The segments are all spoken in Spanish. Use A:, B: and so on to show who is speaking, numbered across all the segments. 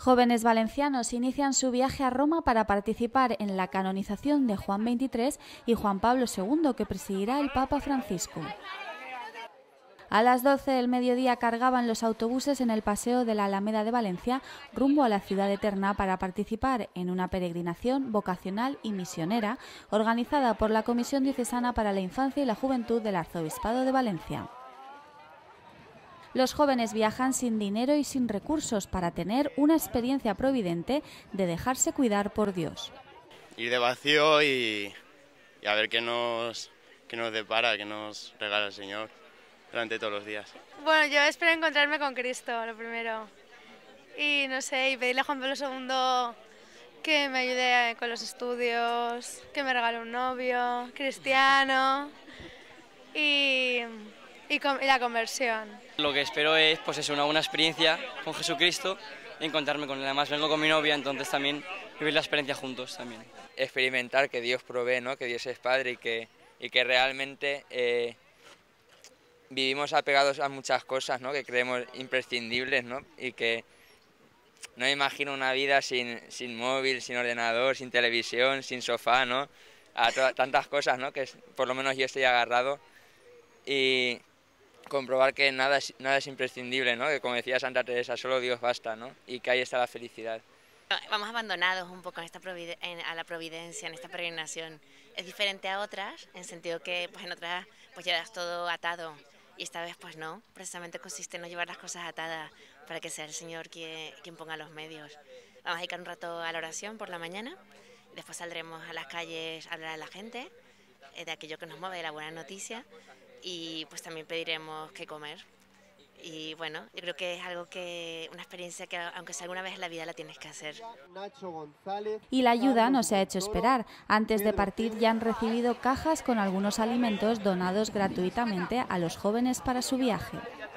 A: Jóvenes valencianos inician su viaje a Roma para participar en la canonización de Juan XXIII y Juan Pablo II, que presidirá el Papa Francisco. A las 12 del mediodía cargaban los autobuses en el paseo de la Alameda de Valencia rumbo a la ciudad eterna para participar en una peregrinación vocacional y misionera organizada por la Comisión Diocesana para la Infancia y la Juventud del Arzobispado de Valencia. Los jóvenes viajan sin dinero y sin recursos para tener una experiencia providente de dejarse cuidar por Dios.
B: Ir de vacío y a ver qué nos depara, qué nos regala el Señor durante todos los días.
C: Bueno, yo espero encontrarme con Cristo, lo primero. Y no sé, y pedirle a Juan Pablo II que me ayude con los estudios, que me regale un novio cristiano y la conversión.
D: Lo que espero es una buena experiencia con Jesucristo y encontrarme con él. Además vengo con mi novia, entonces también vivir la experiencia juntos también.
E: Experimentar que Dios provee, ¿no? Que Dios es Padre y que realmente vivimos apegados a muchas cosas, ¿no? Que creemos imprescindibles, ¿no? Y que no me imagino una vida sin móvil, sin ordenador, sin televisión, sin sofá, ¿no? Tantas cosas, ¿no? Que por lo menos yo estoy agarrado y comprobar que nada es imprescindible, ¿no? Que como decía Santa Teresa, solo Dios basta, ¿no? Y que ahí está la felicidad.
F: Vamos abandonados un poco a la providencia, en esta peregrinación. Es diferente a otras, en el sentido que pues en otras pues llevas todo atado y esta vez pues no, precisamente consiste en no llevar las cosas atadas para que sea el Señor quien ponga los medios. Vamos a dedicar un rato a la oración por la mañana y después saldremos a las calles a hablar a la gente de aquello que nos mueve, de la buena noticia, y pues también pediremos qué comer. Y bueno, yo creo que es una experiencia que aunque sea alguna vez en la vida la tienes que hacer.
A: Y la ayuda no se ha hecho esperar. Antes de partir ya han recibido cajas con algunos alimentos donados gratuitamente a los jóvenes para su viaje.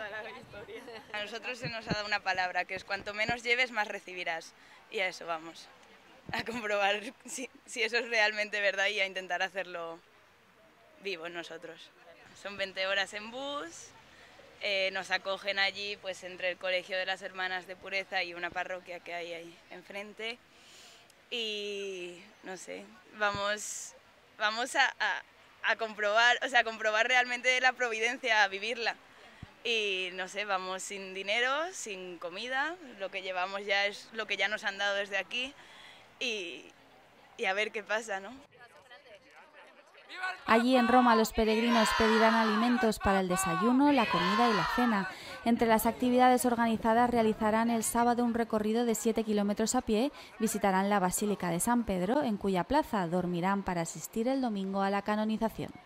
G: A nosotros se nos ha dado una palabra, que es cuanto menos lleves, más recibirás. Y a eso vamos, a comprobar si eso es realmente verdad y a intentar hacerlo vivo en nosotros. Son 20 horas en bus. Nos acogen allí pues entre el Colegio de las Hermanas de Pureza y una parroquia que hay ahí enfrente y no sé, vamos a comprobar, o sea, comprobar realmente la providencia, a vivirla. Y no sé, vamos sin dinero, sin comida, lo que llevamos ya es lo que ya nos han dado desde aquí y a ver qué pasa, ¿no?
A: Allí en Roma los peregrinos pedirán alimentos para el desayuno, la comida y la cena. Entre las actividades organizadas realizarán el sábado un recorrido de 7 kilómetros a pie, visitarán la Basílica de San Pedro, en cuya plaza dormirán para asistir el domingo a la canonización.